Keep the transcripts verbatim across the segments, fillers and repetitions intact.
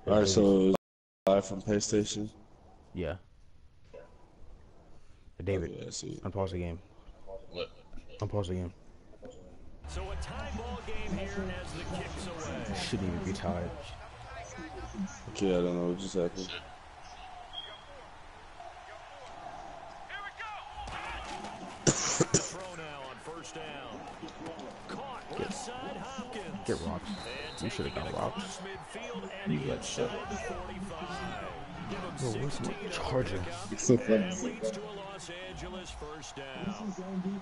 All right, so it's live from PlayStation. Yeah. David, Okay, I see. unpause the game. What? Unpause the game. So a tie ball game here as the kicks away. Shouldn't even be tied. Okay, I don't know what just happened. Throw now on first down. Caught left side Hopkins. Get rocked. You should have got rocked. You got shot. Bro, where's my charger? It's so funny. Leads to a Los Angeles first down.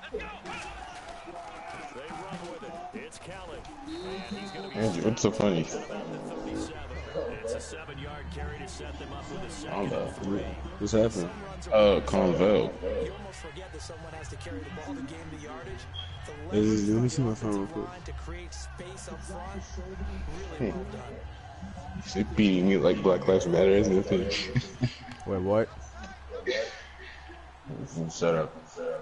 They run with it. It's Kelly. And he's going to be Andrew, what's so funny? It's a seven-yard carry to set them up with a I second. don't know. What's happening? Oh, Convo. You almost forget that someone has to carry the ball to gain the yardage. The Hey, leverage let me on see the my phone real offensive quick. line to create space up front, really well done. They're beating it like Black Lives Matter, isn't it? Wait, what? Shut up.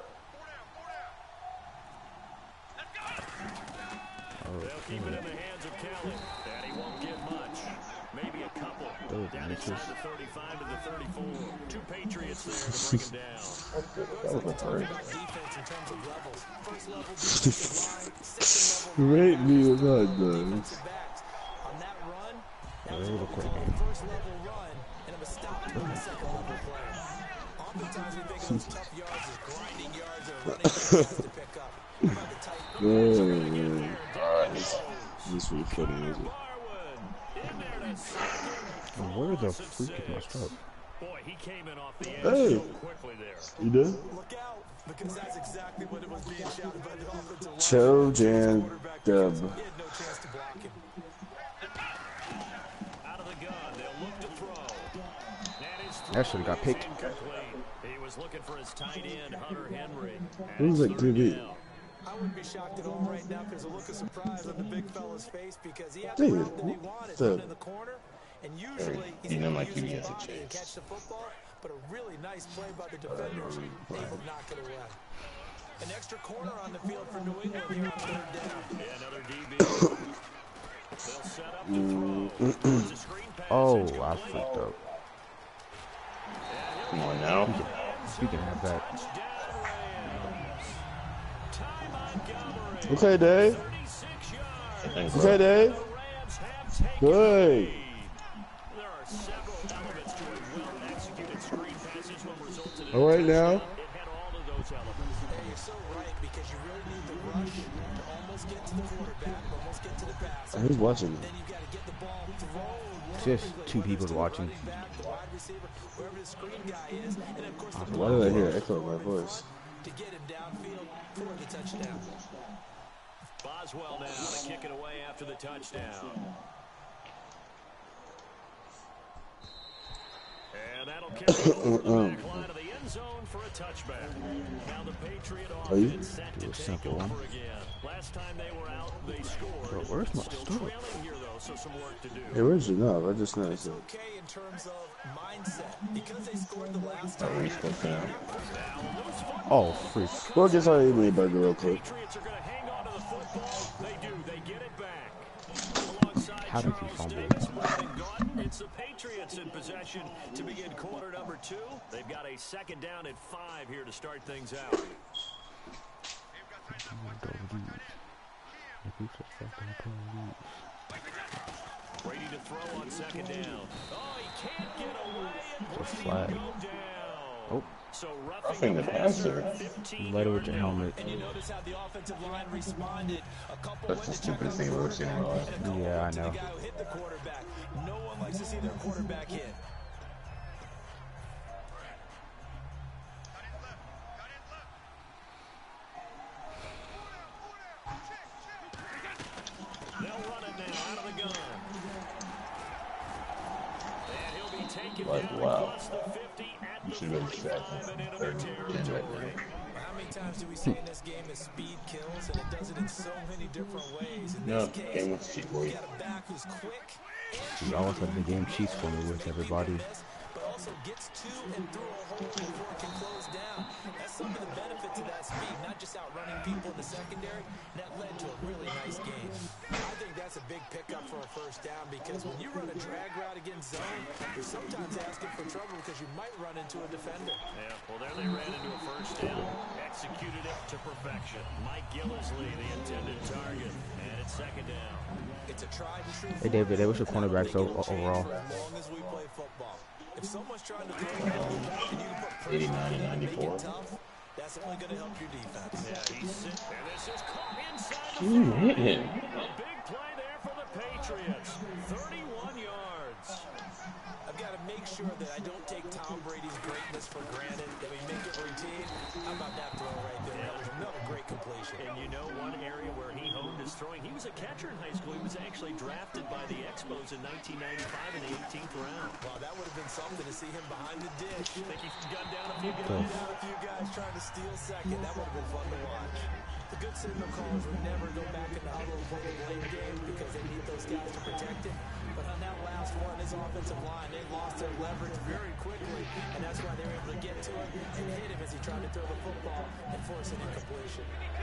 They'll keep it in the hands of Kelly, and he won't get much. Maybe a couple. Those Down misses. inside the thirty-five to the thirty-four. Two Patriots there to bring him down. Defense in terms of levels. First level defensive line, second level Rate me if I done. defensive backs. On that run, that was Yeah, what look we quick, call man. a first level run, and it was stopped by the second level play. Oftentimes we think of those tough yards as grinding yards or running yards to pick up. How about the tight No, ends? man. This is really funny, is it? And where the freak is my stuff? Boy, he came in off the edge Hey. so quickly there. You done? Look out, because that's exactly what it was being shouted by the offensive line. Cho Jan Quarterback Dub. because he had no chance to block him. Out of the gun, they'll look to throw. And his That should have got picked. incomplete. He was looking for his tight end, Hunter Henry. And Who's it's that third Q B? down. I wouldn't be shocked at all right now because a look of surprise on the big fella's face because he had the David, route that he wanted, the- run in the corner, and usually he's you know able my to Q B use his has a body and chance. catch the football, but a really nice play by the defenders, able to knock it away. An extra corner on the field for New England here on third down. Yeah, another D B. They'll set up to throw. It's a screen pass. Oh, It's I complete. freaked up. Come on now. You can have that. Touchdown, Rams. Ty Montgomery. Okay, Dave. thirty-six yards. Thanks, Okay, bro. Dave. The Rams have taken Good. the lead. There are several elements to a well-executed screen pass. This one resulted in a All right now. touchdown. It had all of those elements. Hey, you're so right because you really need the rush to almost get to the quarterback, almost get to the passer. Who's watching Then you've got to get the ball thrown. It's just two Whether it's people to the watching. running back, the wide receiver, wherever the screen guy is, and of course the Why did I hear echo in my voice? to get him downfield for the touchdown. Boswell now to kick it away after the touchdown. And that'll carry it over the back line of the end zone for a touchback. Now the Patriot Are you? offense set to Do a take simple over one. again. Last time they were out, they scored. Bro, where's my Still stuff? trailing here though, so some work to do. Hey, where's your knob? I just noticed it. Okay in terms of mindset because they scored the last Are time. we supposed to now? Oh, freak. Well, guess I'll eat my burger real quick. Patriots are going to hang on to the football. They do. They get it back. Alongside How did he Charles fumble? Davis, Brandon Gaudin, it's the Patriots in possession to begin quarter number two. They've got a second down at five here to start things out. Brady to throw on second down. Oh, he can't get away. And It's a Brady flag. will go down. Oh. So Roughing the passer. fifteen Light it with your yard helmet. And you notice how the offensive line responded. A couple That's went the to check stupidest on thing the I've ever seen in my quarterback, life. and a couple Yeah, I went to know. the guy who hit the quarterback. No one likes to see their quarterback hit. They'll run it now out of the gun. And he'll be taken Like, down wow. across the fifty at You the should have been sacked forty-five and into third their and ten right territory. there. How many times do we say in this game that speed kills, and it does it in so many different ways? In No, this case, game was cheap, boy. you got a back who's quick. You all of a sudden the game cheats for me with everybody. but also gets to and through a hole before it can close down. That's some of the benefits of that speed, not just outrunning people in the secondary. And that led to a really nice game. I think that's a big pickup for a first down because when you run a drag route against zone, you're sometimes asking for trouble because you might run into a defender. Yeah, well, there they ran into a first down. Executed it to perfection. Mike Gillisley, the intended target. And it's second down. It's a tried and true. Hey, David, what's your cornerbacks overall? As long as we play football. If someone's trying to throw the ball and you can put pressure eighty-nine on and it and make ninety-four. it tough, that's only going to help your defense. Yeah, he's sit. And this is caught inside the Ooh, five. hit him. A big play there for the Patriots. thirty-one yards. I've got to make sure that I don't take Tom Brady's greatness for granted, that we make it routine. How about that throw right there? That was another great completion. And you know one area where he honed his throwing, he was a catcher in high school. He was actually drafted by the Expos in nineteen ninety-five in the eighteenth round. Wow, that would have been something to see him behind the dish. Think he gunned down a few guys? Gunned down a few guys trying to steal second. That would have been fun to watch. The good signal callers would never go back in the huddle and play the blame game because they need those guys to protect it. But on that last one, his offensive line, they lost their leverage very quickly, and that's why they were able to get to him and hit him as he tried to throw the football and force an incompletion.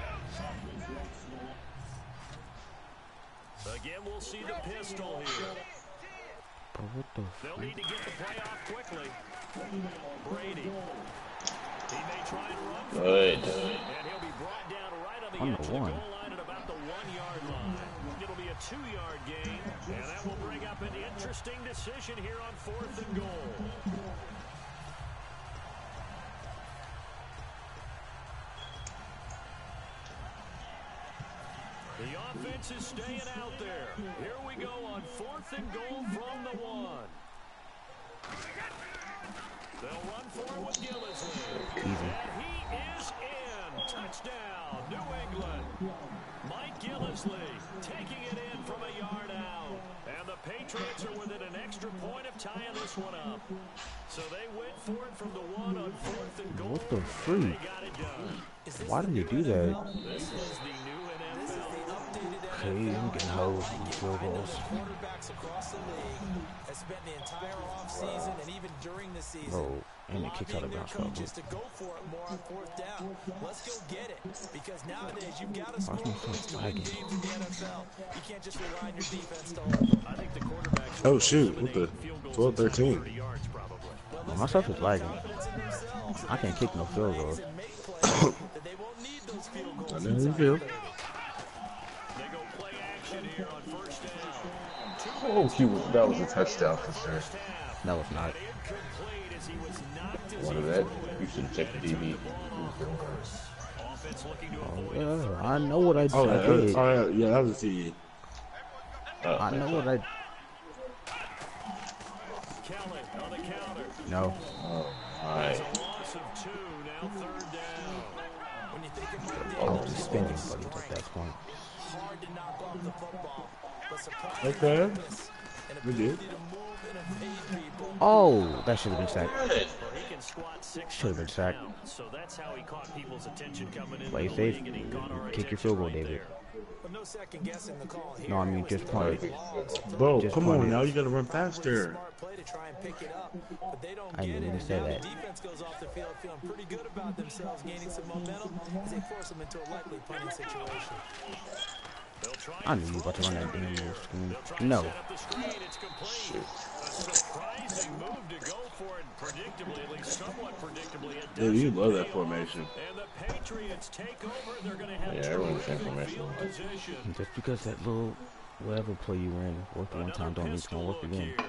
Again, we'll see the pistol here. Bro, what the They'll freak? need to get the play off quickly. Brady. He may try and run for Good. it. And he'll be brought down right on the On edge the of the one. goal line at about the one-yard line. It'll be a two-yard gain, and that will bring up an interesting decision here on fourth and goal. The offense is staying out there. Here we go on fourth and goal from the one. They'll run for it with Gillisley. Easy. And he is in. Touchdown, New England. Mike Gillisley taking it in from a yard out. And the Patriots are within an extra point of tying this one up. So they went for it from the one on fourth and goal. What the and freak? They got it done. Why did you do that? This is the new N F L. Okay, I'm getting hosed in field goals. Quarterbacks across the league have spent the entire offseason and even during the season Bro, and the kicks out of lobbying their bounds. Bro. coaches to go for it more on fourth down. Let's go get it. Because nowadays you've got to score Watch me points to win lagging. games in the N F L. You can't just rely on your defense to hold. I think the quarterbacks Oh, shoot. What the? twelve thirteen. thirty yards probably. Well, my stuff is lagging. Confidence in themselves. I can't kick no field goals. And make plays that they won't need those field goals I know you inside feel. the thirty. They go play action here on first down. Oh, he was, that was a touchdown for sure. First half. No, it's not. Incomplete as he was knocked as One he of that. threw it. You should check the T V. Offense looking to Oh, avoid yeah, I know what I, Oh, I yeah, did. oh, yeah, yeah, that was the. Oh, I know what I. Kelly on the counter. No. oh, alright. A loss of two, now third down. When you think about I Daniel was suspending buddies at that point. hard to knock off the football, but surprising Okay. quickness and We ability did. to move and evade people. Oh, that should have been sacked. Well, he can squat six Should've been hundred sacked. pounds, so that's how he caught people's attention coming in. Play the safe. league, and he caught our Kick your attention field goal, right David. there. But no second guessing the call here. No, I mean, It was just third punt it. long, so Bro, Just come punt on it. now. You gotta run probably a faster. smart play to try and pick it up, but they don't I get knew it. you And said now that. the defense goes off the field feeling pretty good about themselves, gaining some momentum as they force them into a likely punting situation. They'll try I and knew you were about to run that damn little screen. They'll try and No. set up the screen. It's complete. A surprising move to go for it, predictably, at least somewhat predictably. It Dude, you doesn't love that pay formation. off, and the Patriots take over. They're going to have Yeah, everyone's in terrific formation. field position. Just because that little whatever play you ran worked one Another time, don't mean it's pistol gonna work look again. here.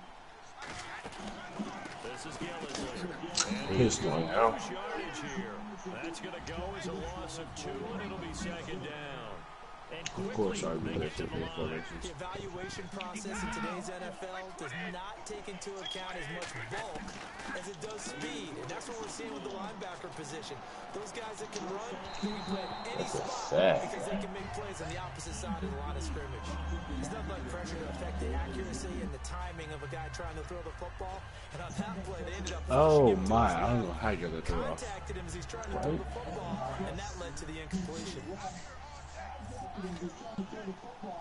This is Gillisley. Pistol now. Push yardage here. That's going to go as a loss of two, and it'll be second down. And Of course, I quickly, would they have get to to the be line. formations. The evaluation process in today's N F L does not take into account as much bulk as it does speed. And that's what we're seeing with the linebacker position. Those guys that can run, can be put in any That's a spot sack. because they can make plays on the opposite side of the line of scrimmage. There's nothing like pressure to affect the accuracy and the timing of a guy trying to throw the football. And on that play, they ended up Oh pushing him to my, his I don't level, know how you got that throw off. contacted him as he's trying to throw the football, and that led to the incompletion.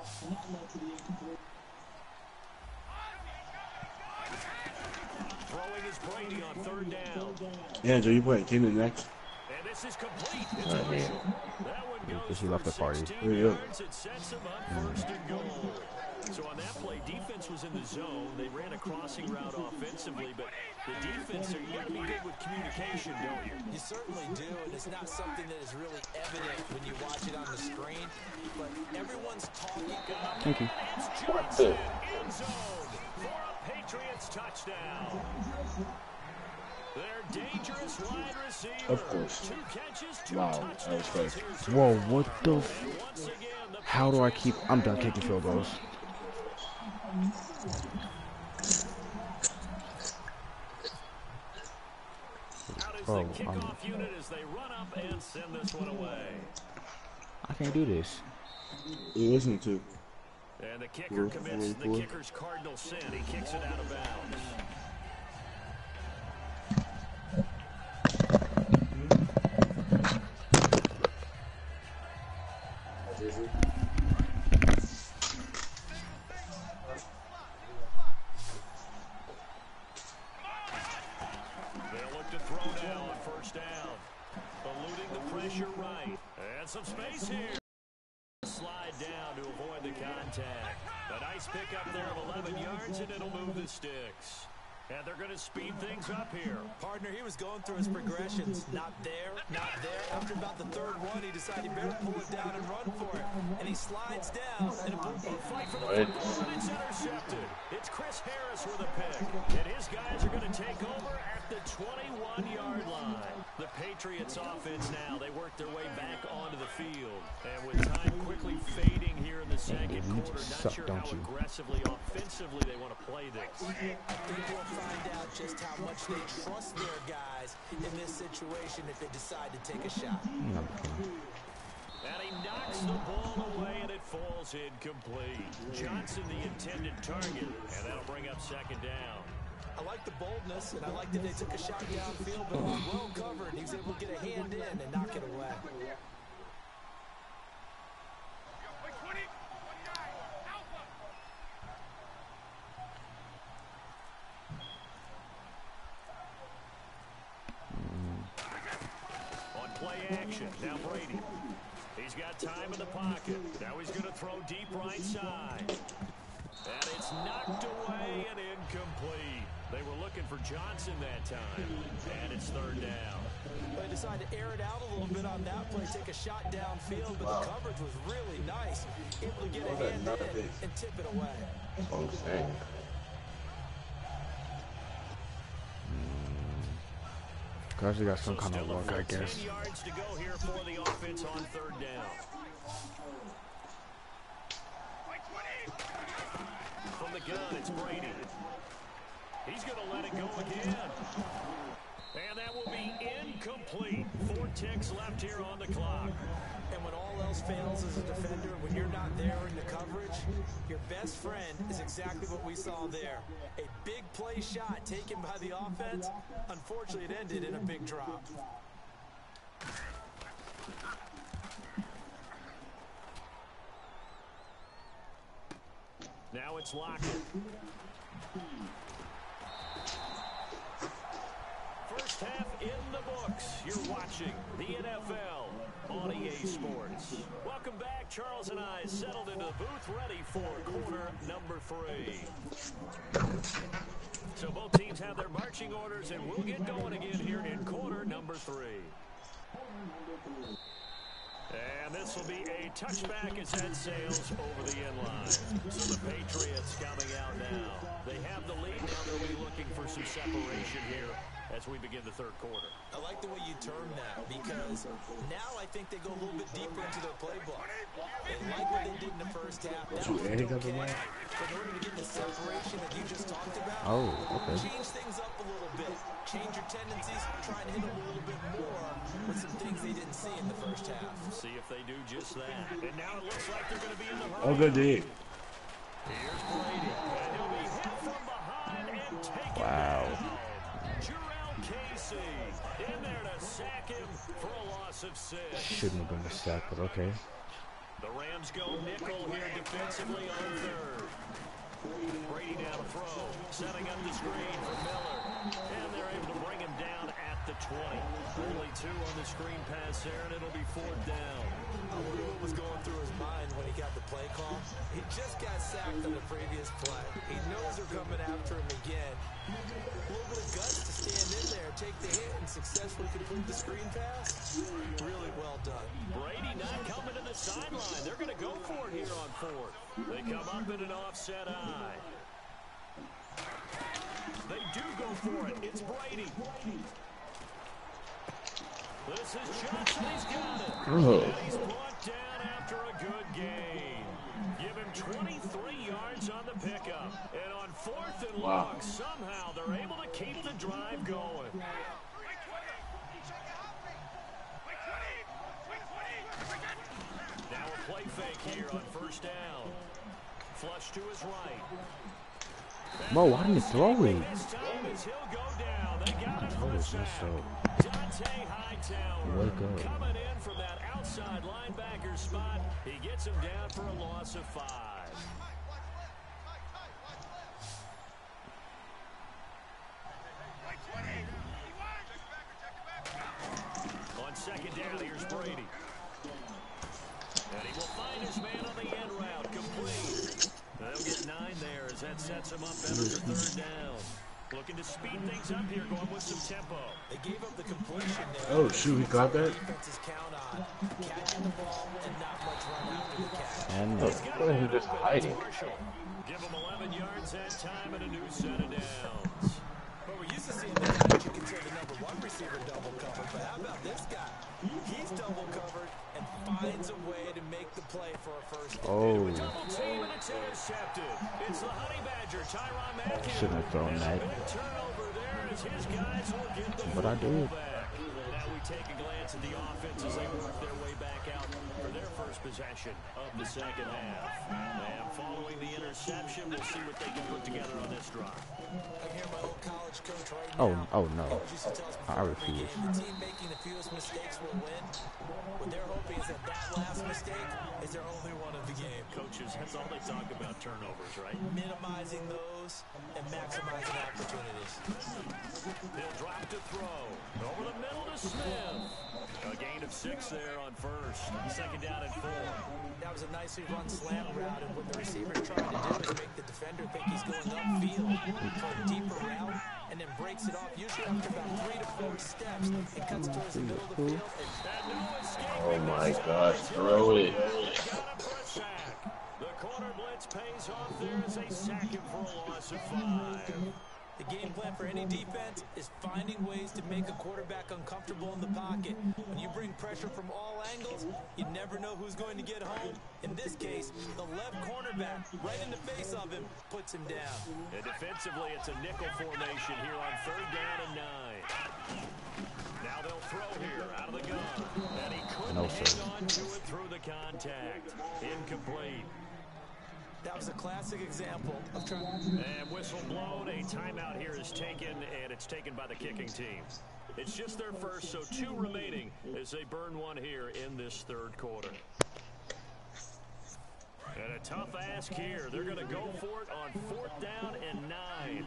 Throwing Brady on third down. Andrew, you playing Keenan next? And this is complete. It's Right here. that one goes Because he left the for party. sixteen There you go. yards. It sets him up first and goal. So on that play, defense was in the zone. They ran a crossing route offensively, but the defense, you got to be good with communication, don't you? You certainly do, and it's not something that is really evident when you watch it on the screen, but everyone's talking about Thank you. It's Johnson in zone for a Patriots touchdown. Their dangerous wide receiver. Of course. Two catches, two Wow, touchdowns. that was fast. Here's Whoa, Johnson. what the And f- once again, the How do I Patriots keep... I'm done kicking field goals. out as Oh, the um, kickoff unit as they run up and send this one away. I can't do this. You listen to. And the kicker Four, commits four, the four. kicker's cardinal sin. He kicks it out of bounds. They'll look to throw now on first down. Eluding the pressure right. And some space here. Slide down to avoid the contact. A nice pickup there of eleven yards, and it'll move the sticks. And they're going to speed things up here. Partner, he was going through his progressions. Not there, not there. After about the third one, he decided he better pull it down and run for it. And he slides down. And a boom, boom, Fight for the What? football, and it's intercepted. It's Chris Harris with a pick. And his guys are going to take over at the twenty-one-yard line. The Patriots offense now, they work their way back onto the field. And with time quickly fading here in the second you quarter, just not suck, sure don't how you? aggressively, offensively they want to play this. I think we'll find out just how much they trust their guys in this situation if they decide to take a shot. I'm not kidding. And he knocks the ball away, and it falls incomplete. Johnson, the intended target, and that'll bring up second down. I like the boldness, and I like that they took a shot downfield, but it was well covered. He was able to get a hand in and knock it away. On play action, now Brady. He's got time in the pocket. Now he's going to throw deep right side. And it's knocked away and incomplete. They were looking for Johnson that time. And it's third down. They decided to air it out a little bit on that play, take a shot downfield, but the coverage was really nice. Able to get a hand in and tip it away. That's what I'm saying. Cause they got some So kind of still a luck, I full guess. ten yards to go here for the offense on third down. From the gun, it's Brady. He's going to let it go again. And that will be incomplete. Four ticks left here on the clock. And when all else fails as a defender, when you're not there in the coverage, your best friend is exactly what we saw there. A big play shot taken by the offense. Unfortunately, it ended in a big drop. Now it's Lockett. First half in the books. You're watching the N F L on E A Sports. Welcome back. Charles and I settled into the booth ready for quarter number three. So both teams have their marching orders, and we'll get going again here in quarter number three. And this will be a touchback as that sails over the end line. So the Patriots coming out now. They have the lead. Now they'll be looking for some separation here as we begin the third quarter. I like the way you term that because now I think they go a little bit deeper into their playbook. They like what they did in the first half. That You worked adding up okay. in that? But in order to get the separation that you just talked about, Oh, okay. change things up a little bit. Change your tendencies. Try and hit them a little bit more with some things they didn't see in the first half. See if they do just that. And now it looks like they're going to be in the Oh, good Here's D. Brady. And he'll be hit from behind and taken Wow. down. Jurrell Casey in there to sack him for a loss of six. Shouldn't have been a sack, but okay. The Rams go nickel here defensively on third. Brady now to throw, setting up the screen for Miller. And they're able to bring him down at the twenty. Only two on the screen pass there, and it'll be fourth down. I wonder what was going through his mind when he got the play call. He just got sacked on the previous play. He knows they're coming after him again. A little bit of guts to stand in there, take the hit, and successfully complete the screen pass. Really well done. Brady not coming to the sideline. They're going to go for it here on fourth. They come up in an offset eye. They do go for it. It's Brady. This is Johnson. He's got it. Oh. And he's brought down after a good gain. Give him twenty-three yards on the pickup. And on fourth and Wow. long, somehow they're able to keep the drive going. Now a play fake here on first down. Flush to his right. Mo, why didn't you throw it? This time as he'll go down. They got him Oh, for a it's not sack. so. Dante Hightower Wake up. coming in from that outside linebacker spot. He gets him down for a loss of five. On second down, here's Brady. And he will find his man on the end route, complete. They'll get nine there as that sets him up better for third down. Looking to speed things up here, going with some tempo. They gave up the completion there. Oh, shoot, he got that? Defenses count on catching the ball and not much run after the catch. And Oh, what is he just hiding? Give him eleven yards that time and a new set of downs. But we're used to seeing the guy that you consider the number one receiver double covered. But how about this guy? He's double covered and finds a way to make the play for a first down. oh, Double team and it's intercepted. It's the Honey Badger, Tyrann Mathieu. shouldn't have thrown And a that. big turnover there as his guys will get the But I football did. back. Now we take a glance at the offense as they work their way back out for their first possession of the second half. And following the interception, we'll see what they can put together on this drive. I'm here, my old college coach right Oh, now. oh no. Coach used to tell us I before every refuse. game, the team making the fewest mistakes will win. What they're hoping is that that last mistake is their only one of the game. Coaches, that's all they talk about, turnovers, right? Minimizing those and maximizing opportunities. They'll drop to throw. Over the middle to Smith. A gain of six there on first. Second down and four. That was a nicely run slant route, and what the receiver's trying to do is make the defender think he's going upfield for a deeper route, and then breaks it off, usually after about three to four steps, and cuts towards the middle of the field. And no escape. Oh my gosh, throw it. They got him for a sack. The corner blitz pays off there as they sack him for a loss of five. The game plan for any defense is finding ways to make a quarterback uncomfortable in the pocket. When you bring pressure from all angles, you never know who's going to get home. In this case, the left cornerback, right in the face of him, puts him down. And defensively, it's a nickel formation here on third down and nine. Now they'll throw here out of the gun. And he couldn't No, hang sir. on to it through the contact. Incomplete. That was a classic example of trying. And whistle blown. A timeout here is taken, and it's taken by the kicking team. It's just their first, so two remaining as they burn one here in this third quarter. And a tough ask here. They're going to go for it on fourth down and nine.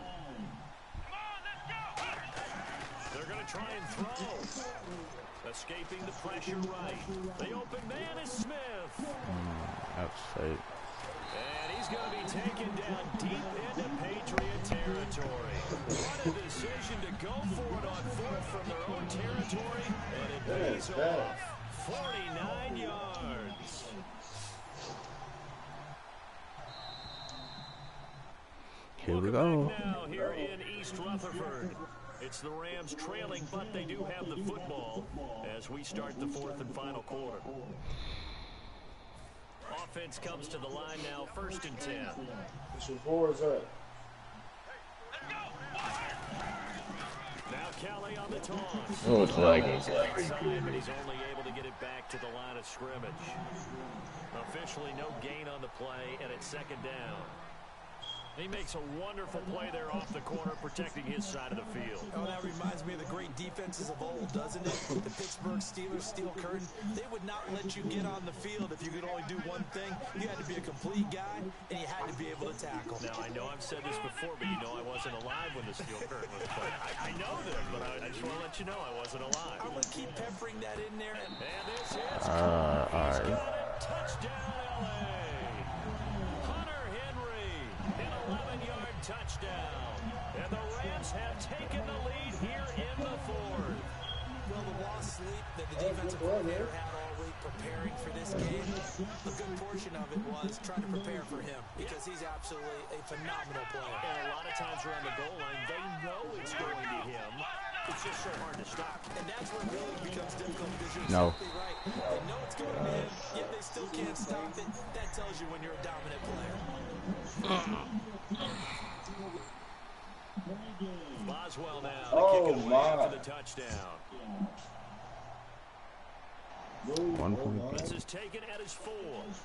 They're going to try and throw. Escaping the pressure right. The open man is Smith. Mm, that's safe. And he's going to be taken down deep into Patriot territory. What a decision to go for it on fourth from their own territory, and it pays off. forty-nine yards. Here we Welcome go. back now here in East Rutherford. It's the Rams trailing, but they do have the football as we start the fourth and final quarter. Offense comes to the line now, first and ten. Now Kelly on the toss. Oh, it's lagging. Outside, but he's only able to get it back to the line of scrimmage. Officially no gain on the play, and it's second down. He makes a wonderful play there off the corner, protecting his side of the field. Oh, that reminds me of the great defenses of old, doesn't it? The Pittsburgh Steelers, steel curtain. They would not let you get on the field if you could only do one thing. You had to be a complete guy, and you had to be able to tackle. Now, I know I've said this before, but you know I wasn't alive when the steel curtain was played. I, I know this, but I, I just want to let you know I wasn't alive. I'm going to keep peppering that in there. And, and this is Uh, alright. touchdown, L A. Hunter Henry, an eleven-yard touchdown. And the Rams have taken the lead here in the fourth. well, the lost sleep that the defensive coordinator had all week preparing for this game, a good portion of it was trying to prepare for him because he's absolutely a phenomenal player. And a lot of times around the goal line, they know it's going to him. It's just so hard to stop. And that's where it really becomes difficult because you're No. exactly right. They know it's going to him, yet they still can't stop it. That tells you when you're a dominant player. Boswell now to Oh, kick it away my. for the touchdown. One point. This is taken at his four.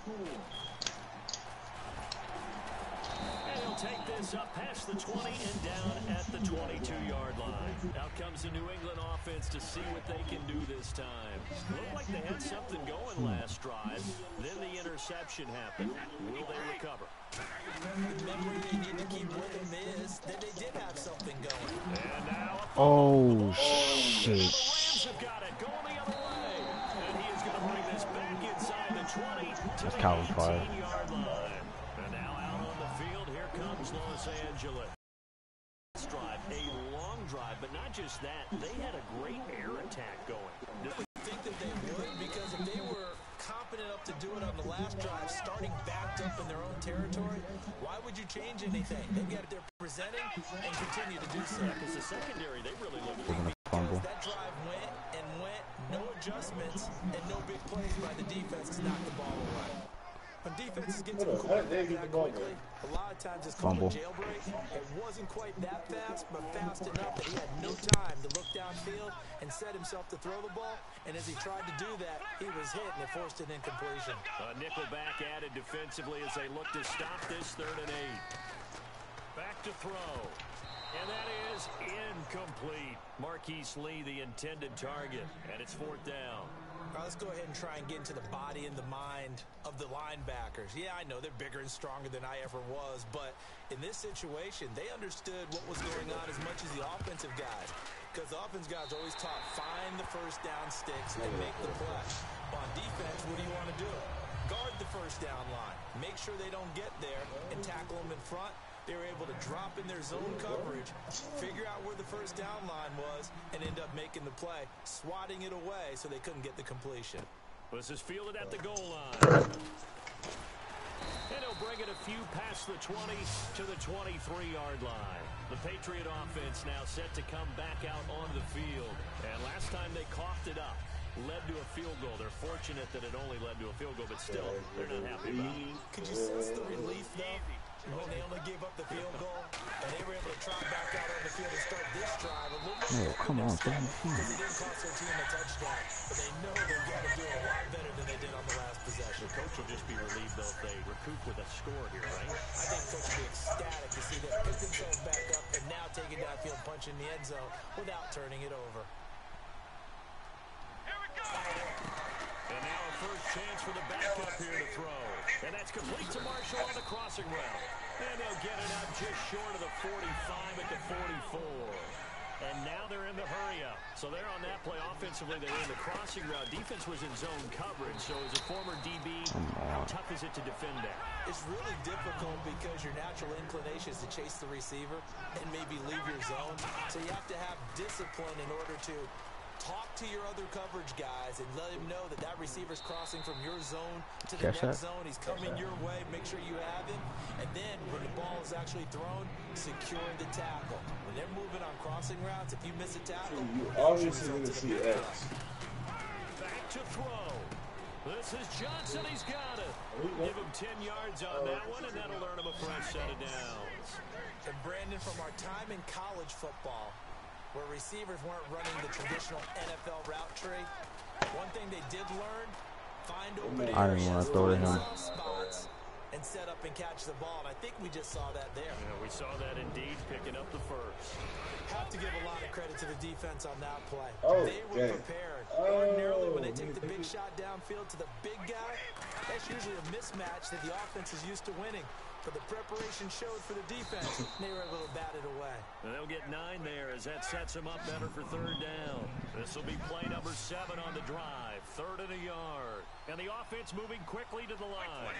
And he'll take this up past the twenty and down at the twenty-two-yard line. Out comes the New England offense to see what they can do this time. Looked like they had something going last drive. Then the interception happened. Will they recover? The memory they need to keep with him is that they did have something going. And now a Oh, The shit. Rams have got it going the other way. And he is going to bring this back inside the twenty to the Calvin Fire. eighteen-yard line. And now out on the field, here comes Los Angeles. This drive, a long drive, but not just that. They had a great air attack going. I think that they would because if they were confident enough to do it on the last drive, starting backed up in their own territory, why would you change anything? They've got it there presenting and continue to do so. Because the secondary, they really look They're gonna fumble. That drive went and went, no adjustments, and no big plays by the defense to knock the ball away. When defenses get to the quarterback that quickly, a lot of times it's called Fumble. a jailbreak. It wasn't quite that fast, but fast enough that he had no time to look downfield and set himself to throw the ball. And as he tried to do that, he was hit and it forced an incompletion. A nickel back added defensively as they look to stop this third and eight. Back to throw. And that is incomplete. Marquise Lee, the intended target. And it's fourth down. All right, let's go ahead and try and get into the body and the mind of the linebackers. Yeah, I know they're bigger and stronger than I ever was, but in this situation, they understood what was going on as much as the offensive guys. Because the offense guys always taught, find the first down sticks and make the play. On defense, what do you want to do? Guard the first down line. Make sure they don't get there and tackle them in front. They were able to drop in their zone coverage, figure out where the first down line was, and end up making the play, swatting it away so they couldn't get the completion. This is fielded at the goal line. And he'll bring it a few past the twenty to the twenty-three-yard line. The Patriot offense now set to come back out onto the field. And last time they coughed it up, led to a field goal. They're fortunate that it only led to a field goal, but still, they're not happy about it. Could you sense the relief, though, when they only gave up the field goal, and they were able to trot back out on the field and start this drive a little bit Oh, come on, because damn. it didn't cost their team a touchdown, but they know they've got to do a lot better than they did on the last possession. The coach will just be relieved, though, if they recoup with a score here, right? I think coach will be ecstatic to see them pick themselves back up and now take it downfield, punch in the end zone without turning it over. And now a first chance for the backup here to throw. And that's complete to Marshall on the crossing route. And they'll get it up just short of the forty-five at the forty-four. And now they're in the hurry-up. So they're on that play. Offensively, they're in the crossing route. Defense was in zone coverage. So as a former D B, how tough is it to defend that? It's really difficult because your natural inclination is to chase the receiver and maybe leave your zone. So you have to have discipline in order to talk to your other coverage guys and let him know that that receiver's crossing from your zone to the Catch next that. zone. He's coming your way. Make sure you have him. And then when the ball is actually thrown, secure the tackle. When they're moving on crossing routes, if you miss a tackle, You it obviously results gonna in a see big X. play. Back to throw. This is Johnson. He's got it. Give him ten yards on that one, and that'll earn him a fresh set of downs. And Brandon, from our time in college football, where receivers weren't running the traditional N F L route tree, one thing they did learn, find open I didn't areas, wanna throw to find him. soft spots, and set up and catch the ball. And I think we just saw that there. Yeah, we saw that indeed, picking up the first. Have to give a lot of credit to the defense on that play. Oh, they were dang. prepared. Oh, Ordinarily, when they take the big shot downfield to the big guy, that's usually a mismatch that the offense is used to winning. But the preparation showed for the defense. They were able to bat it away. And they'll get nine there as that sets them up better for third down. This will be play number seven on the drive. Third and a yard. And the offense moving quickly to the line.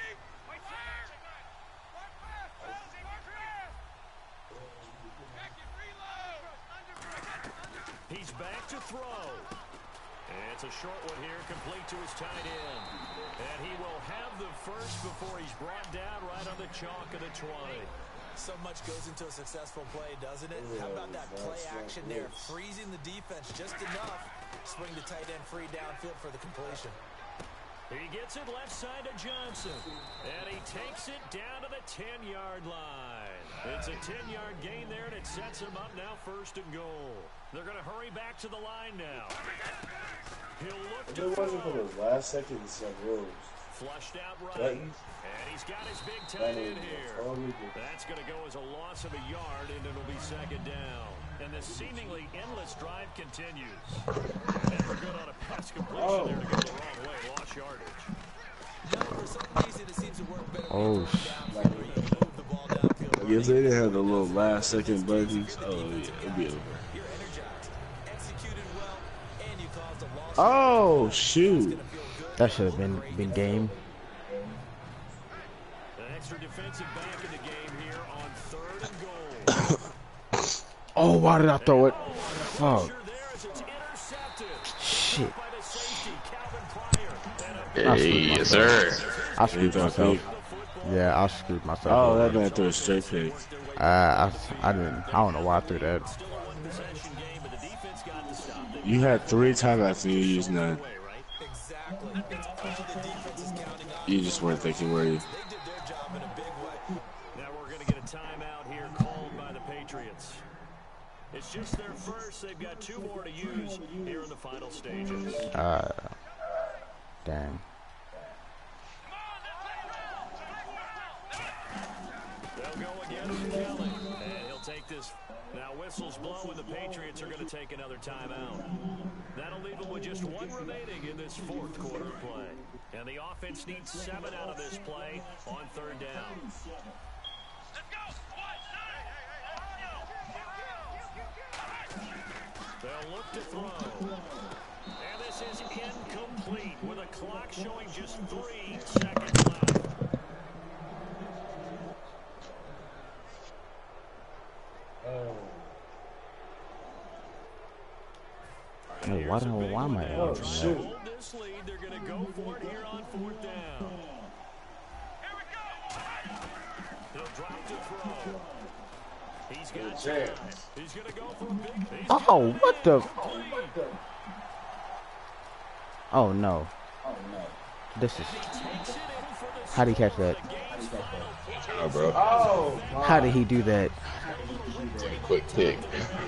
He's back to throw. And it's a short one here, complete to his tight end. And he will have the first before he's brought down right on the chalk of the twenty. So much goes into a successful play, doesn't it? How about that play action there? Freezing the defense just enough. Swing the tight end free downfield for the completion. He gets it left side to Johnson. And he takes it down to the ten-yard line. It's a ten-yard gain there, and it sets him up now first and goal. They're going to hurry back to the line now. He'll look If to it wasn't for throw. the last second, it's like Rose. Flushed out right. Buttons. And he's got his big That tight is end here. totally different. That's going to go as a loss of a yard, and it'll be second down. And the seemingly endless drive continues. Never good on a pass completion Oh. there to go the wrong way. Lost yardage. No, for some reason it seems to work better Oh, when you throw it downfield, where you can move the ball downfield. Like if they didn't have the little last second buttons, oh yeah, it'd be over. You're energized, executed well, and you caused a loss. Oh shoot! That should have been been game. An extra defensive back in the game here on third and goal. Oh, why did I throw it? Fuck. Pressure there as it's intercepted. Shit. By the safety, Calvin Pryor. And a Hey, yes, sir. I screwed He thought myself. pick. Yeah, I screwed myself. Oh, over. that man threw a straight pick. Uh, I, I didn't. I don't know why I threw that. still a one-possession game, but the defense got to stop them. You had three timeouts and you used none. Way, right? Exactly. It's all the defense is counting on. You just weren't thinking, were you? They did their job in a big way. Now we're going to get a timeout here called by the Patriots. It's just their first. They've got two more to use here in the final stages. Uh, damn. They'll go again with Kelly. And he'll take this. Now whistles blow and the Patriots are going to take another timeout. That'll leave them with just one remaining in this fourth quarter of play. And the offense needs seven out of this play on third down. They'll look to throw. And this is incomplete with a clock showing just three seconds left. Hey, why the hell? Why am I Oh out? shoot! Hold this lead. They're going to go for it here on fourth down. He'll drop to throw. He's got Jam. time. He's going to go for a big piece. Oh, what the? Oh no. This is. How did he catch that? Oh, bro. Oh, How did he do that? Quick pick.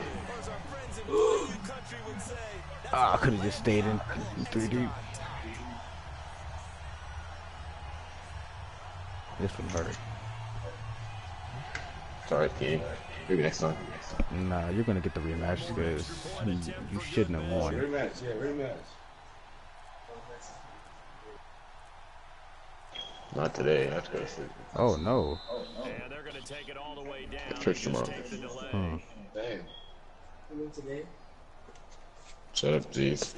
Ah, I could have just stayed in three deep. This one hurt. Sorry, King. Maybe next time. Nah, you're gonna get the rematch because you, you shouldn't have won. rematch, yeah, rematch. Not today. I have to go to sleep. Oh no. And they're going to take it all the way down. Church and just tomorrow. take the delay. Hmm. Damn. Shut up, G's.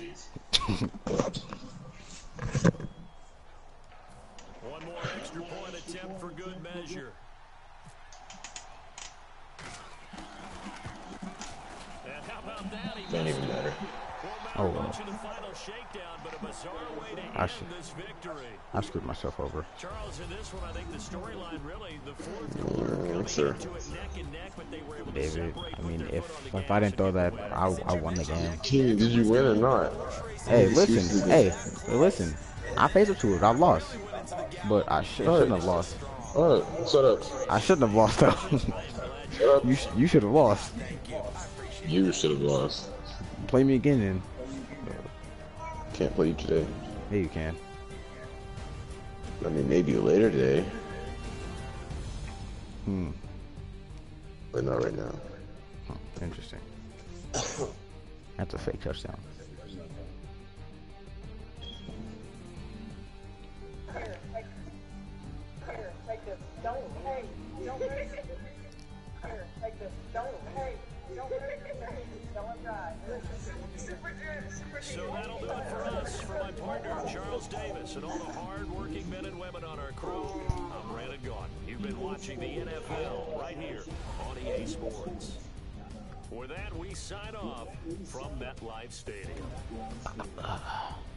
One more extra point attempt for good measure. And how about that? He Don't even matter. Oh, won't well. matter much in the final shakedown, but a bizarre way to I end should- this victory. I screwed myself over. Charles, in this one, I think the storyline really, the fourth quarter coming sir. into it neck and neck, but they were able to David, separate, I put mean, their if foot on the if I gas didn't throw and that, get the I win. I won the game. King, did you win or not? Hey, listen, hey, listen. I faced up to it. I lost, but I sh shouldn't have lost. Oh, shut up. I shouldn't have lost though. Shut up. you sh you should have lost. You should have lost. Play me again, then. Can't play you today. Yeah, you can. I mean, maybe later today. Hmm. But not right now. Huh, interesting. That's a fake touchdown. Here, take, here, take this. Don't, hey, don't hurt me. Here, take this. Don't, hey, don't hurt me. Don't die. Super good, super good. So that'll do it for us. For my partner, Charles Davis, and all the hard-working men and women on our crew, I'm Brandon Gaudin. You've been watching the N F L right here on E A Sports. For that, we sign off from MetLife Stadium.